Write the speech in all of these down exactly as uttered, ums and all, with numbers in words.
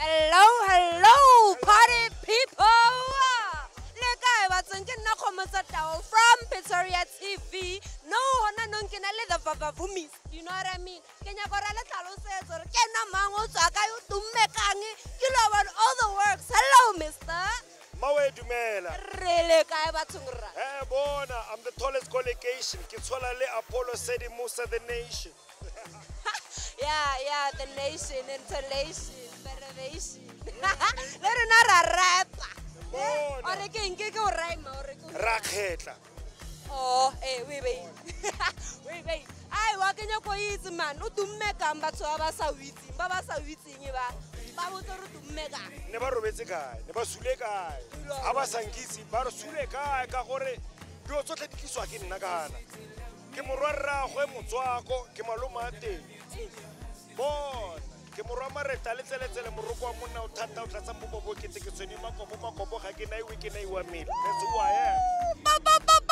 Hello, hello, party people! Leka batsenke nna Khomosa Tau from Pitoriatv. No, hona no nkena le the vavavumis. You know what I mean? Kenya gore le tlhalosetso re ke nna mang o tswa ka yo tumme kang ke lo about all the works. Hello, mister. Mawe dumela. Re kae bathong ra? Eh bona, I'm the tallest collocation. Ke tshola le Apollo Sedi Musa the nation. Yeah, yeah, the nation, intonation, derivation. Let it not a rapper. Or a king, get go rhyme or Rakhetla. Oh, eh, wait, wait. Wait, wait. I walk in your coins, man. No to make a but so Abasa wheating, Babasa wheating, Babuto to mega. Never Robetsika, never Suleka. Abasangisi, Barosuleka, Kahore. You also let Kiswaki in Nagana. Kimurara, Huemutuako, Kimalumate. Bon. Kimurama retaliate and Muruko Muna Tata Tasambo Kitty Mako Mako Hakinai Wikinai Wami. That's who I am.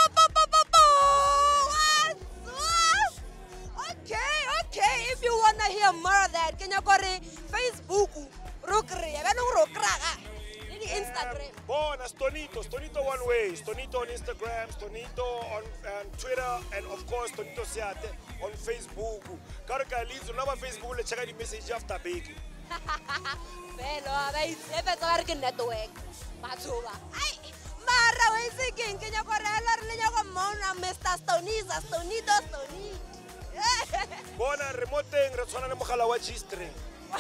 Okay, okay. If you wanna hear more of that, can you go to Facebook? Rokre, I don't Rokraga. Instagram. Bon, Stonito, Stonito one way, Stonito on Instagram, Stonito on, on Twitter, and of course Stonito Siate on Facebook. Karaka leads on our Facebook, let's check the message after baking. Hello, I say better network. Batova. I Mara is again, can you go to Mona, Mister Stoniza, Stonito, Stonito. Bona remote thing, Ratsana Mokalawa G-string.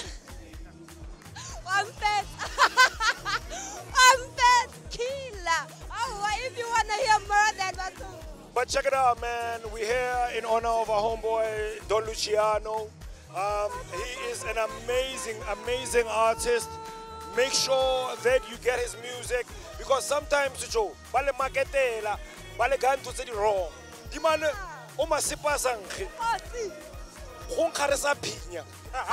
I'm fed. I'm fed. Killer. Oh, if you want to hear more of that, but But check it out, man. We're here in honor of our homeboy, Don Luciano. Um, he is an amazing, amazing artist. Make sure that you get his music because sometimes, Joe, bale marketela, bale gantu se di wrong. Di mane o masipa sanghe. oh, see. Go nkharesa phinya.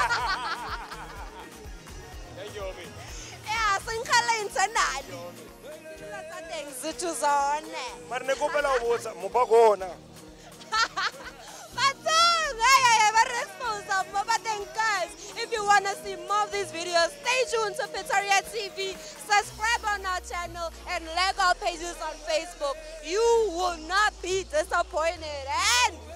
Yeah, singkhala internali. Zithu zone. Mara ne kopela o botsa mobakona. Bathong, hey, hey, responsible. But then, guys, if you want to see more of these videos, stay tuned to Pitoriatv. Subscribe on our channel and like our pages on Facebook. You will not be disappointed. And